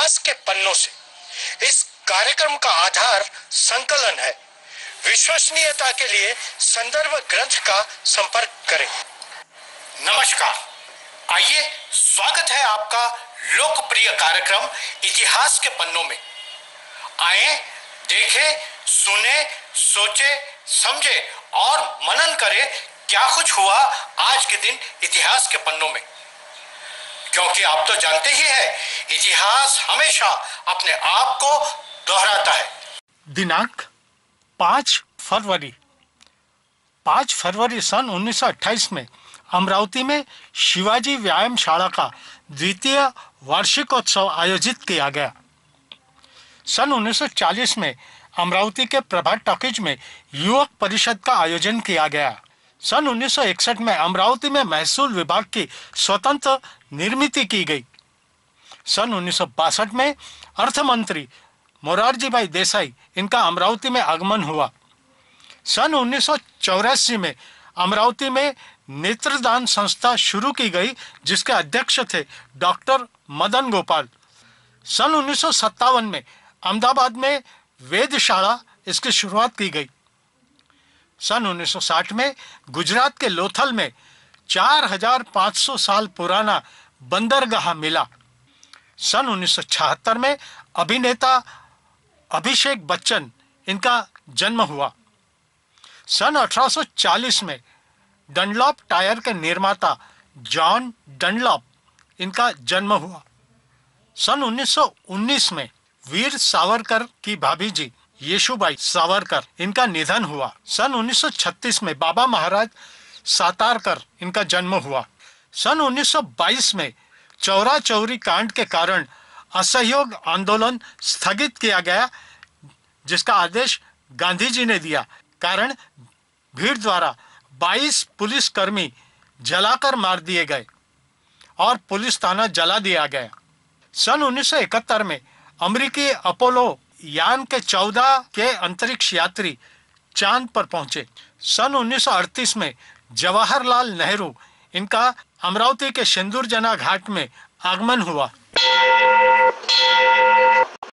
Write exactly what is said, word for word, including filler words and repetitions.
इतिहास के पन्नों से। इस कार्यक्रम का आधार संकलन है। विश्वसनीयता के लिए संदर्भ ग्रंथ का संपर्क करें। नमस्कार, आइए स्वागत है आपका लोकप्रिय कार्यक्रम इतिहास के पन्नों में। आए, देखें, सुने, सोचे, समझे और मनन करें क्या कुछ हुआ आज के दिन इतिहास के पन्नों में। क्योंकि आप तो जानते ही हैं, इतिहास हमेशा अपने आप को दोहराता है। दिनांक पाँच फरवरी पाँच फरवरी सन उन्नीस सौ अट्ठाईस में अमरावती में शिवाजी व्यायाम शाला का द्वितीय वार्षिकोत्सव आयोजित किया गया। सन उन्नीस सौ चालीस में अमरावती के प्रभात टॉकीज में युवक परिषद का आयोजन किया गया। सन उन्नीस सौ इकसठ में अमरावती में महसूल विभाग की स्वतंत्र निर्मिति की गई। सन उन्नीस सौ बासठ में अर्थ मंत्री मोरारजी भाई देसाई इनका अमरावती में आगमन हुआ। सन उन्नीस सौ चौरासी में अमरावती में नेत्रदान संस्था शुरू की गई, जिसके अध्यक्ष थे डॉक्टर मदन गोपाल। सन उन्नीस सौ सत्तावन में अहमदाबाद में वेदशाला इसकी शुरुआत की गई। सन उन्नीस सौ साठ में गुजरात के लोथल में चार हजार पाँच सौ साल पुराना बंदरगाह मिला। सन उन्नीस सौ छिहत्तर में अभिनेता अभिषेक बच्चन इनका जन्म हुआ। सन अठारह सौ चालीस में डनलॉप टायर के निर्माता जॉन डनलॉप इनका जन्म हुआ। सन उन्नीस सौ उन्नीस में वीर सावरकर की भाभी जी येशुबाई सावरकर इनका निधन हुआ। सन उन्नीस सौ छत्तीस में बाबा महाराज सातारकर इनका जन्म हुआ। सन उन्नीस सौ बाईस में चौरा चौरी कांड के कारण असहयोग आंदोलन स्थगित किया गया, जिसका आदेश गांधी जी ने दिया। कारण भीड़ द्वारा बाईस पुलिसकर्मी जलाकर मार दिए गए और पुलिस थाना जला दिया गया। सन उन्नीस सौ इकहत्तर में अमेरिकी अपोलो यान के चौदह के अंतरिक्ष यात्री चांद पर पहुंचे। सन उन्नीस सौ अड़तीस में जवाहरलाल नेहरू इनका अमरावती के सिंदूरजना घाट में आगमन हुआ।